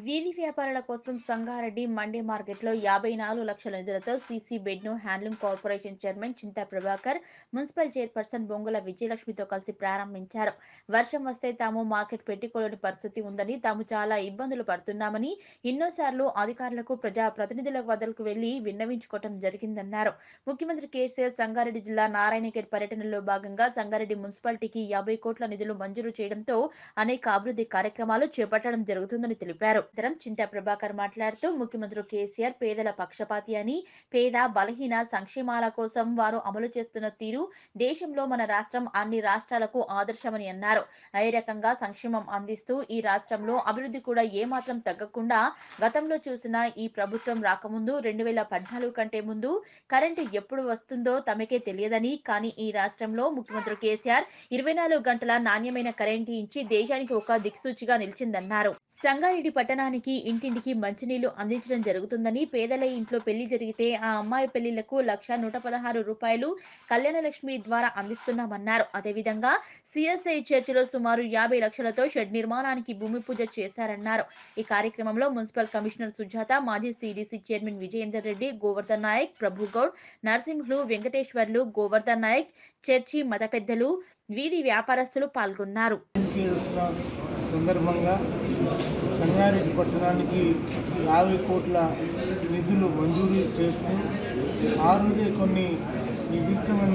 వీధి వ్యాపారుల కోసం సంగారెడ్డి మండీ మార్కెట్లో 54 లక్షల నిధులతో సీసీ బెడ్ను handloom corporation chairman Chintha Prabhakar, municipal chairperson Bongula విజయలక్ష్మితో కలిసి ప్రారంభించారు. వర్షం వస్తే తాము మార్కెట్ పెట్టుకోలేని పరిస్థితి ఉందని, తాము చాలా ఇబ్బందులు పడుతున్నామని ఎన్నోసార్లు అధికారులకు, ప్రజా ప్రతినిధుల వద్దకు వెళ్లి విన్నవించుకోవడం జరిగిందన్నారు. ముఖ్యమంత్రి కేసీఆర్ సంగారెడ్డి జిల్లా నారాయణఖేడ్ పర్యటనలో భాగంగా సంగారెడ్డి మున్సిపాలిటీకి 50 కోట్ల నిధులు మంజూరు చేయడంతో అనేక అభివృద్ధి కార్యక్రమాలు చేపట్టడం జరుగుతుందని తెలిపారు. అనంతరం చింతా ప్రభాకర్ మాట్లాడుతూ ముఖ్యమంత్రి కేసీఆర్ పేదల పక్షపాతి అని, పేద బలహీన సంక్షేమాల కోసం వారు అమలు చేస్తున్న తీరు దేశంలో మన రాష్ట్రం అన్ని రాష్ట్రాలకు ఆదర్శమని అన్నారు. అదే రకంగా సంక్షేమం అందిస్తూ ఈ రాష్ట్రంలో అభివృద్ధి కూడా ఏమాత్రం తగ్గకుండా గతంలో చూసిన ఈ ప్రభుత్వం రాకముందు 2014 కంటే ముందు కరెంటు ఎప్పుడు వస్తుందో తమకే తెలియదని, కానీ ఈ రాష్ట్రంలో ముఖ్యమంత్రి కేసీఆర్ 24 గంటల నాణ్యమైన కరెంటు ఇచ్చి దేశానికి ఒక దిక్సూచిగా నిలిచిందన్నారు. సంగారెడ్డి పట్టణానికి ఇంటింటికి మంచినీళ్లు అందించడం జరుగుతుందని, పేదల ఇంట్లో పెళ్లి జరిగితే ఆ అమ్మాయి పెళ్లిళ్లకు 1,116 రూపాయలు కళ్యాణలక్ష్మి ద్వారా అందిస్తున్నామన్నారు. అదేవిధంగా సిఎస్ఐ చర్చిలో సుమారు 50 లక్షలతో షెడ్ నిర్మాణానికి భూమి పూజ చేశారన్నారు. ఈ కార్యక్రమంలో మున్సిపల్ కమిషనర్ సుజాత, మాజీ CDC chairman Vijayender Reddy, Govardhan Naik, Prabhugoud, Narasimhulu, Venkateswarlu, Govardhan Naik, church మత పెద్దలు, వీధి వ్యాపారస్తులు పాల్గొన్నారు. సందర్భంగా సంగారెడ్డి పట్టణానికి 50 కోట్ల నిధులు మంజూరు చేస్తూ ఆ రోజే కొన్ని నిర్దిష్టమైన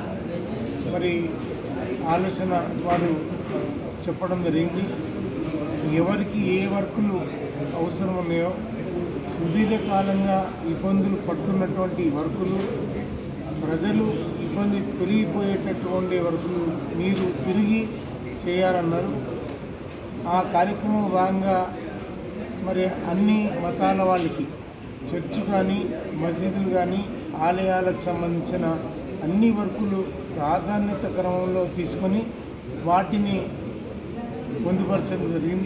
ఆలోచన వారు చెప్పడం జరిగింది. ఎవరికి ఏ వర్కులు అవసరం ఉన్నాయో సుదీర్ఘకాలంగా ఇబ్బందులు పడుతున్నటువంటి వర్కులు, ప్రజలు ఇబ్బంది తొలగిపోయేటటువంటి వర్కులు మీరు తిరిగి చేయాలన్నారు. ఆ కార్యక్రమం భాగంగా అన్ని మతాల వాళ్ళకి చర్చ్ కానీ, మసీదులు కానీ, ఆలయాలకు సంబంధించిన అన్ని వర్కులు ప్రాధాన్యత క్రమంలో తీసుకొని వాటిని పొందుపరచడం జరిగింది.